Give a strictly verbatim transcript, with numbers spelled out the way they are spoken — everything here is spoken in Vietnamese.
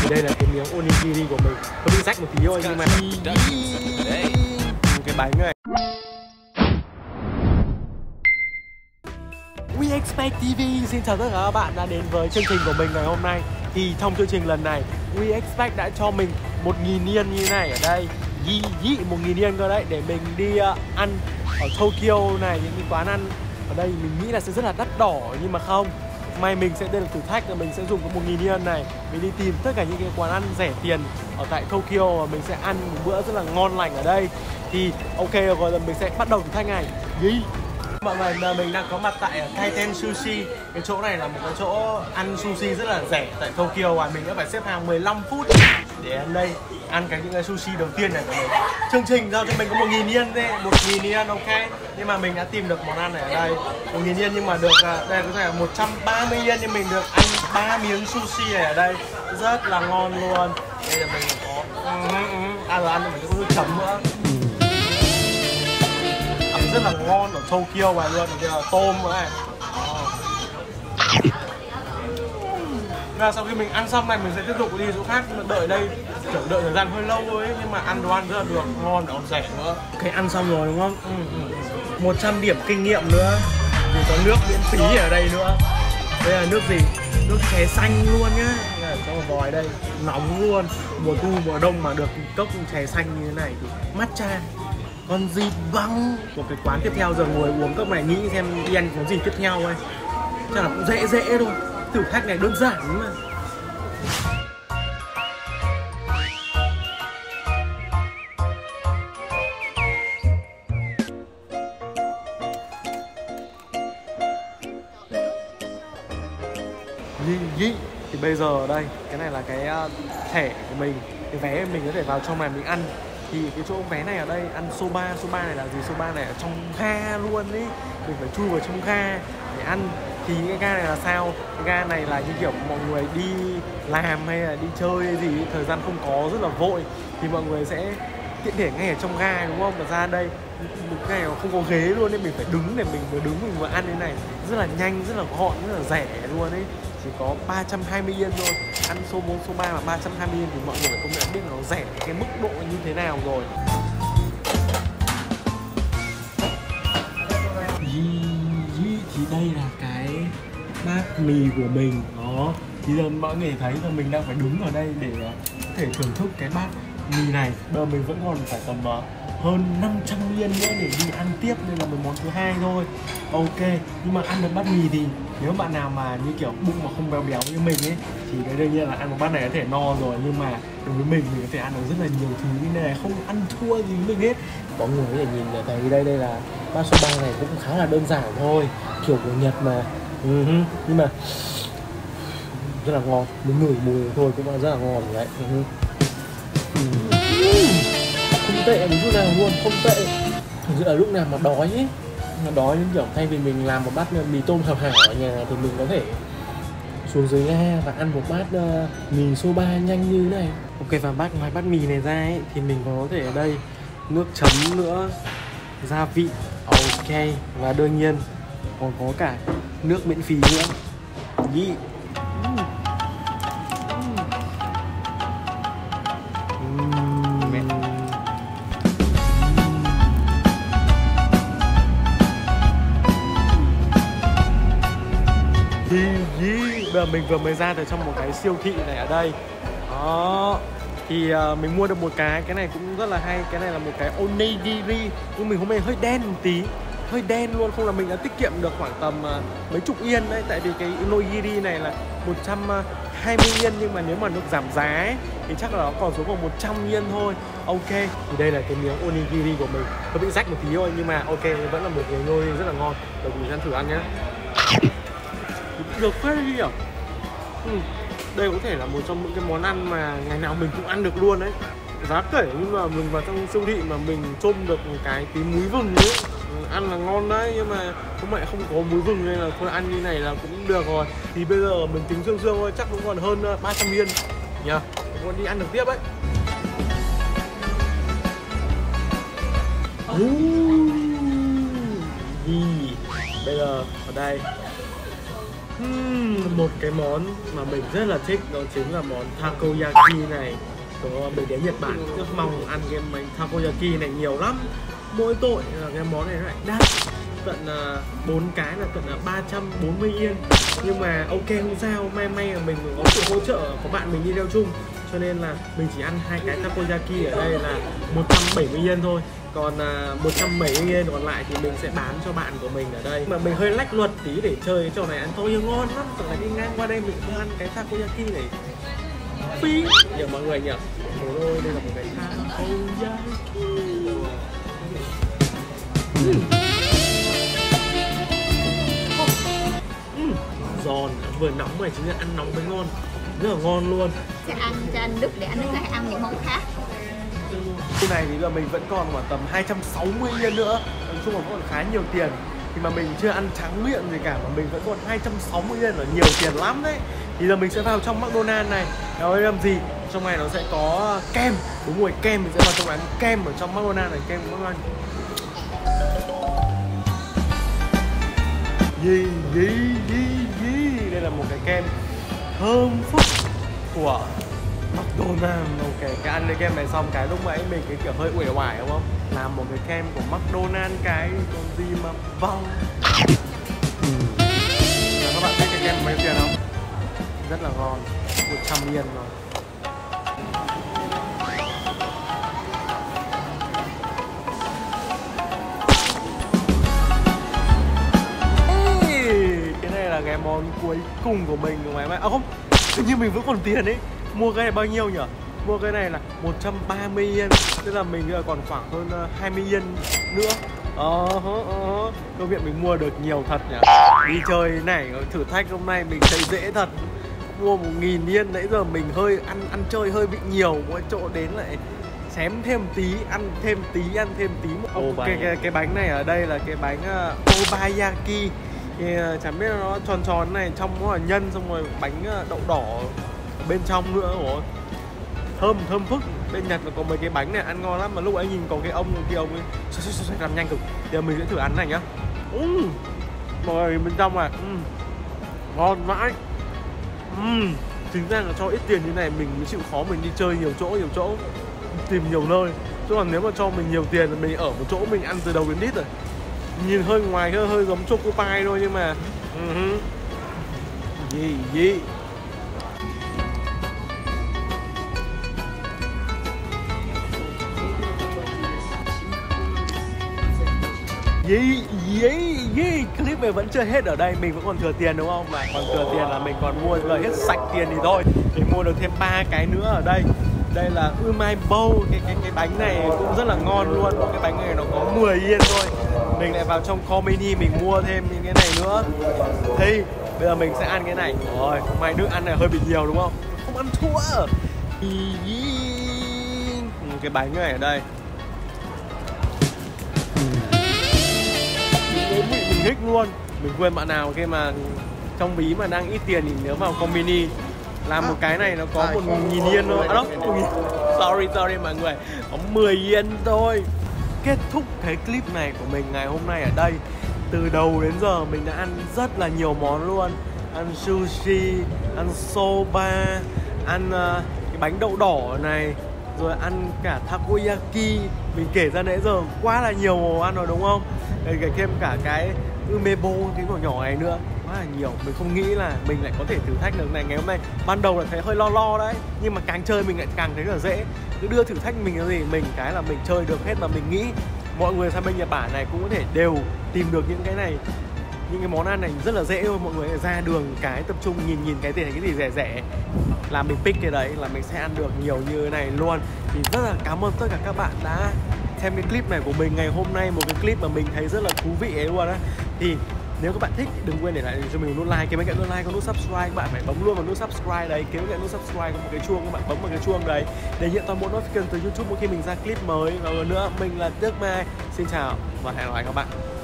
Thì đây là cái miếng onigiri của mình. Nó bị rách một tí thôi nhưng mà cái bánh này. We Expect ti vi xin chào tất cả các bạn đã đến với chương trình của mình ngày hôm nay. Thì trong chương trình lần này We Expect đã cho mình một nghìn yên như này ở đây. Yi yi một nghìn yên cơ đấy, để mình đi uh, ăn ở Tokyo này, những cái quán ăn ở đây mình nghĩ là sẽ rất là đắt đỏ nhưng mà không. May mình sẽ đây là thử thách là mình sẽ dùng cái một nghìn yên này mình đi tìm tất cả những cái quán ăn rẻ tiền ở tại Tokyo và mình sẽ ăn một bữa rất là ngon lành ở đây. Thì ok rồi, là mình sẽ bắt đầu thử thách này. Yi. Mọi người, mình đang có mặt tại Kaiten Sushi. Cái chỗ này là một cái chỗ ăn sushi rất là rẻ tại Tokyo và mình đã phải xếp hàng mười lăm phút để ăn đây, ăn cái những cái sushi đầu tiên này của mình. Chương trình giao cho mình có một nghìn yên đấy, một nghìn yên ok. Nhưng mà mình đã tìm được món ăn này ở đây một nghìn yên nhưng mà được đây có thể là một trăm ba mươi yên nhưng mình được ăn ba miếng sushi này ở đây rất là ngon luôn. Đây là mình có ăn rồi, ăn rồi mình có nước chấm nữa. Rất là ngon ở Tokyo và luôn, đây là tôm nữa này. Và sau khi mình ăn xong này mình sẽ tiếp tục đi chỗ khác, nhưng mà đợi đây kiểu đợi thời gian hơi lâu thôi ấy, nhưng mà ăn đồ ăn rất là được, ngon và còn rẻ nữa. Ok, ăn xong rồi đúng không? Ừ, ừ. một trăm điểm kinh nghiệm nữa. Thì có nước miễn phí ở đây nữa. Đây là nước gì? Nước chè xanh luôn nhá. Cho một vòi đây, nóng luôn. Mùa thu mùa đông mà được cốc chè xanh như thế này thì matcha. Còn gì bằng một cái quán tiếp theo giờ ngồi uống cốc này, nghĩ xem đi ăn món gì tiếp theo ấy. Chắc là cũng dễ dễ thôi. Thử thách này đơn giản mà. Yi yi. Thì bây giờ ở đây, cái này là cái thẻ của mình, cái vé mình có thể vào trong này mình ăn. Thì cái chỗ vé này ở đây ăn soba, soba này là gì? Soba này ở trong ga luôn ý. Mình phải chui vào trong ga để ăn. Thì cái ga này là sao? Cái ga này là như kiểu mọi người đi làm hay là đi chơi hay gì, thời gian không có rất là vội thì mọi người sẽ tiện thể ngay ở trong ga đúng không? Và ra đây cái này không có ghế luôn nên mình phải đứng để mình vừa đứng mình vừa ăn thế này. Rất là nhanh, rất là gọn, rất là rẻ luôn ấy. Chỉ có ba trăm hai mươi yên thôi. Ăn số bốn, số ba mà ba trăm hai mươi yên thì mọi người phải công nhận biết nó rẻ cái mức độ như thế nào rồi. Thì đây là cái bát mì của mình đó. Thì giờ mọi người thấy là mình đang phải đứng ở đây để có thể thưởng thức cái bát mì này. Bây giờ mình vẫn còn phải tầm uh, hơn năm trăm yên nữa để đi ăn tiếp, nên là một món thứ hai thôi. Ok, nhưng mà ăn được bát mì thì nếu bạn nào mà như kiểu bụng mà không béo béo như mình ấy thì cái đương nhiên là ăn một bát này có thể no rồi, nhưng mà đối với mình mình có thể ăn được rất là nhiều thứ như này, không ăn thua gì với mình hết. Mọi người có thể nhìn thấy đây, đây là bát soba này cũng khá là đơn giản thôi, kiểu của Nhật mà. Uh-huh. Nhưng mà rất là ngon, muốn ngửi mùi thôi cũng đã rất là ngon rồi đấy. Uh-huh. Uh. Không tệ một chút nào luôn, không tệ. Thực sự là lúc nào mà đói ấy, mà đói những kiểu thay vì mình làm một bát mì tôm hảo hảo ở nhà thì mình có thể xuống dưới ga và ăn một bát uh, mì soba nhanh như thế này. Ok, và bát ngoài bát mì này ra ấy, thì mình có thể ở đây nước chấm nữa, gia vị, ok, và đương nhiên còn có cả nước miễn phí nữa. Đi. Bây giờ mình vừa mới ra từ trong một cái siêu thị này ở đây đó. Thì uh, mình mua được một cái, cái này cũng rất là hay. Cái này là một cái onigiri, nhưng mình hôm nay hơi đen một tí, hơi đen luôn. Không là mình đã tiết kiệm được khoảng tầm uh, mấy chục yên đấy. Tại vì cái onigiri này là một trăm hai mươi yên, nhưng mà nếu mà được giảm giá ấy, thì chắc là nó còn xuống còn một trăm yên thôi. Ok, thì đây là cái miếng onigiri của mình. Nó bị rách một tí thôi, nhưng mà ok, vẫn là một cái onigiri rất là ngon. Để mình ăn thử ăn nhé. Được phết đi nhỉ. Ừ. Đây có thể là một trong những cái món ăn mà ngày nào mình cũng ăn được luôn đấy. Giá kể nhưng mà mình vào trong siêu thị mà mình trôm được một cái tí muối vừng ấy, ăn là ngon đấy, nhưng mà không mẹ không có muối vừng nên là thôi ăn như này là cũng được rồi. Thì bây giờ mình tính xương xương thôi, chắc cũng còn hơn ba trăm yên nhỉ. Mình còn đi ăn được tiếp đấy. Bây giờ ở đây uhm, một cái món mà mình rất là thích đó chính là món takoyaki này. Đó, mình đến Nhật Bản rất mong ăn cái món takoyaki này nhiều lắm. Mỗi tội là cái món này lại đắt, tận bốn uh, cái là tận uh, ba trăm bốn mươi yên. Nhưng mà ok không sao, may may là mình có sự hỗ trợ của bạn mình đi theo chung, cho nên là mình chỉ ăn hai cái takoyaki ở đây là một trăm bảy mươi yên thôi. Còn uh, một trăm bảy mươi yên còn lại thì mình sẽ bán cho bạn của mình ở đây. Mà mình hơi lách luật tí để chơi cái trò này ăn thôi, nhưng ngon lắm. Tưởng là đi ngang qua đây mình cũng ăn cái takoyaki này phí nhờ mọi người nhỉ. Ôi ôi, đây là một cái takoyaki. uhm. uhm. Giòn, vừa nóng này chính là ăn nóng mới ngon, rất là ngon luôn. Sẽ ăn cho anh Đức để anh Đức có thể ăn những món khác. Cái này thì là mình vẫn còn khoảng tầm hai trăm sáu mươi yên nữa. Nói chung là vẫn còn khá nhiều tiền. Thì mà mình chưa ăn tráng miệng gì cả mà mình vẫn còn hai trăm sáu mươi yên là nhiều tiền lắm đấy. Thì giờ mình sẽ vào trong McDonald's này. Đó làm gì? Trong này nó sẽ có kem. Đúng rồi, kem mình sẽ vào trong ăn kem ở trong McDonald's này, kem của McDonald's. Gì gì gì gì. Đây là một cái kem thơm phức của McDonald's. Ok, cái ăn cái kem này xong cái lúc nãy mình cái kiểu hơi uể oải đúng không? Làm một cái kem của McDonald's cái còn gì mà vâng. Và các bạn biết cái kem bao nhiêu tiền không? Rất là ngon, một trăm yên rồi. Cái này là cái món cuối cùng của mình của ngày mai. À không, tự nhiên mình vẫn còn tiền ấy. Mua cái này bao nhiêu nhỉ? Mua cái này là một trăm ba mươi yên. Tức là mình còn khoảng hơn hai mươi yên nữa. Ờ uh, uh, uh. Công nhận mình mua được nhiều thật nhỉ. Đi chơi này, thử thách hôm nay mình thấy dễ thật. Mua một nghìn yên, nãy giờ mình hơi ăn ăn chơi hơi bị nhiều. Mỗi chỗ đến lại xém thêm tí, ăn thêm tí, ăn thêm tí. Oh, cái, cái, cái bánh này ở đây là cái bánh uh, obayaki. Thì uh, chẳng biết nó tròn tròn này, trong nó là nhân, xong rồi bánh uh, đậu đỏ bên trong nữa. Ủa, thơm thơm phức. Bên Nhật là có mấy cái bánh này ăn ngon lắm, mà lúc ấy nhìn có cái ông kia ông ấy làm nhanh cực. Giờ mình sẽ thử ăn này nhá. Uhm. Rồi bên trong này uhm. ngon vãi. uhm. Chính ra là cho ít tiền như này mình mới chịu khó mình đi chơi nhiều chỗ nhiều chỗ, tìm nhiều nơi. Chứ còn nếu mà cho mình nhiều tiền thì mình ở một chỗ mình ăn từ đầu đến đít rồi. Nhìn hơi ngoài hơi, hơi giống choco pie thôi nhưng mà uh-huh. Gì gì Gì gì gì clip này vẫn chưa hết ở đây, mình vẫn còn thừa tiền đúng không? Mà còn thừa tiền là mình còn mua lời hết sạch tiền thì thôi. Mình mua được thêm ba cái nữa ở đây. Đây là umai bowl, cái cái cái bánh này cũng rất là ngon luôn. Cái bánh này nó có mười yên thôi. Mình lại vào trong Komini mình mua thêm những cái này nữa. Thì bây giờ mình sẽ ăn cái này. Rồi, mày Đức ăn này hơi bị nhiều đúng không? Không ăn thua. Cái bánh này ở đây mình thích luôn. Mình quên bạn nào khi mà trong ví mà đang ít tiền thì nhớ vào Komini làm một cái này nó có một nghìn yên thôi. À đó, sorry sorry mọi người, có mười yên thôi. Kết thúc cái clip này của mình ngày hôm nay ở đây. Từ đầu đến giờ mình đã ăn rất là nhiều món luôn. Ăn sushi, ăn soba, ăn uh, cái bánh đậu đỏ này, rồi ăn cả takoyaki. Mình kể ra nãy giờ quá là nhiều món ăn rồi đúng không? Đây kể thêm cả cái umebo, cái nhỏ nhỏ này nữa, quá là nhiều. Mình không nghĩ là mình lại có thể thử thách được này ngày hôm nay. Ban đầu là thấy hơi lo lo đấy, nhưng mà càng chơi mình lại càng thấy là dễ. Cứ đưa thử thách mình cái gì, mình cái là mình chơi được hết. Mà mình nghĩ mọi người sang bên Nhật Bản này cũng có thể đều tìm được những cái này, những cái món ăn này rất là dễ thôi. Mọi người ra đường cái tập trung nhìn nhìn cái gì cái gì rẻ rẻ là mình pick cái đấy là mình sẽ ăn được nhiều như thế này luôn. Thì rất là cảm ơn tất cả các bạn đã xem cái clip này của mình ngày hôm nay, một cái clip mà mình thấy rất là thú vị ấy luôn á. Thì nếu các bạn thích đừng quên để lại cho mình một nút like, cái bên cạnh nút like có nút subscribe, các bạn phải bấm luôn vào nút subscribe đấy. Cái bên cạnh nút subscribe có một cái chuông, các bạn bấm vào cái chuông đấy để nhận toàn bộ notification từ YouTube mỗi khi mình ra clip mới. Và lần nữa mình là Đức Mai, xin chào và hẹn gặp lại các bạn.